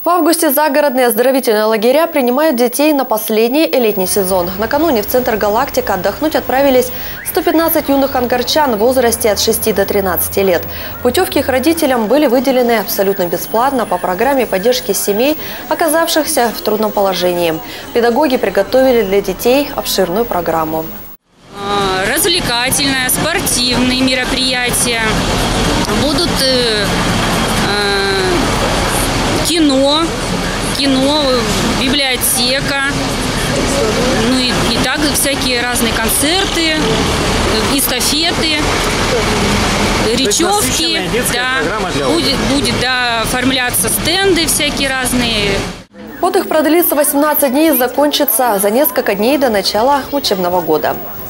В августе загородные оздоровительные лагеря принимают детей на последний летний сезон. Накануне в центр «Галактика» отдохнуть отправились 115 юных ангарчан в возрасте от 6 до 13 лет. Путевки их родителям были выделены абсолютно бесплатно по программе поддержки семей, оказавшихся в трудном положении. Педагоги приготовили для детей обширную программу. Развлекательные, спортивные мероприятия. Будут кино, библиотека, ну и так всякие разные концерты, эстафеты, речевки, да, будет оформляться стенды всякие разные. Отдых продлится 18 дней и закончится за несколько дней до начала учебного года.